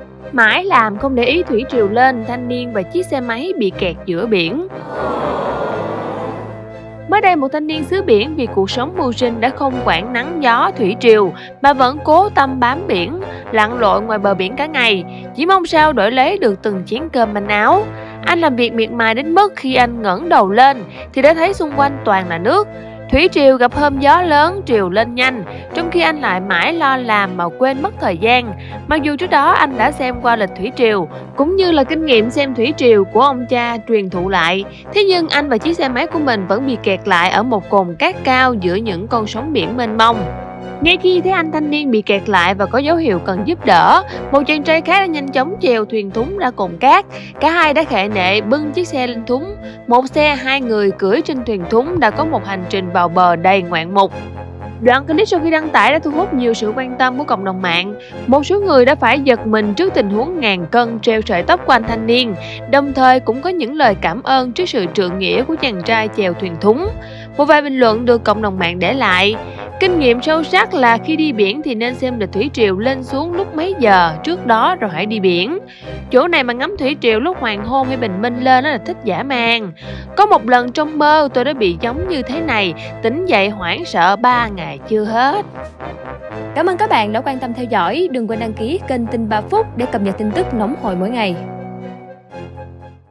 Mãi làm không để ý thủy triều lên, thanh niên và chiếc xe máy bị kẹt giữa biển. Mới đây, một thanh niên xứ biển vì cuộc sống mưu sinh đã không quản nắng gió thủy triều mà vẫn cố tâm bám biển, lặn lội ngoài bờ biển cả ngày, chỉ mong sao đổi lấy được từng chén cơm manh áo. Anh làm việc miệt mài đến mức khi anh ngẩng đầu lên thì đã thấy xung quanh toàn là nước. Thủy triều gặp hôm gió lớn triều lên nhanh, trong khi anh lại mãi lo làm mà quên mất thời gian. Mặc dù trước đó anh đã xem qua lịch thủy triều, cũng như là kinh nghiệm xem thủy triều của ông cha truyền thụ lại, thế nhưng anh và chiếc xe máy của mình vẫn bị kẹt lại ở một cồn cát cao giữa những con sóng biển mênh mông. Ngay khi thấy anh thanh niên bị kẹt lại và có dấu hiệu cần giúp đỡ, một chàng trai khác đã nhanh chóng chèo thuyền thúng ra cồn cát. Cả hai đã khệ nệ bưng chiếc xe lên thúng. Một xe hai người cưỡi trên thuyền thúng đã có một hành trình vào bờ đầy ngoạn mục. Đoạn clip sau khi đăng tải đã thu hút nhiều sự quan tâm của cộng đồng mạng. Một số người đã phải giật mình trước tình huống ngàn cân treo sợi tóc của anh thanh niên, đồng thời cũng có những lời cảm ơn trước sự trượng nghĩa của chàng trai chèo thuyền thúng. Một vài bình luận được cộng đồng mạng để lại: kinh nghiệm sâu sắc là khi đi biển thì nên xem lịch thủy triều lên xuống lúc mấy giờ trước đó rồi hãy đi biển. Chỗ này mà ngắm thủy triều lúc hoàng hôn hay bình minh lên đó là thích dã man. Có một lần trong mơ tôi đã bị giống như thế này, tỉnh dậy hoảng sợ 3 ngày chưa hết. Cảm ơn các bạn đã quan tâm theo dõi. Đừng quên đăng ký kênh Tin 3 Phút để cập nhật tin tức nóng hổi mỗi ngày.